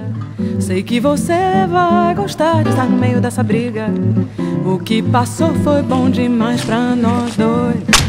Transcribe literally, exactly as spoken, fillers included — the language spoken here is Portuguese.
Sei que você vai gostar de estar no meio dessa briga. O que passou foi bom demais pra nós dois.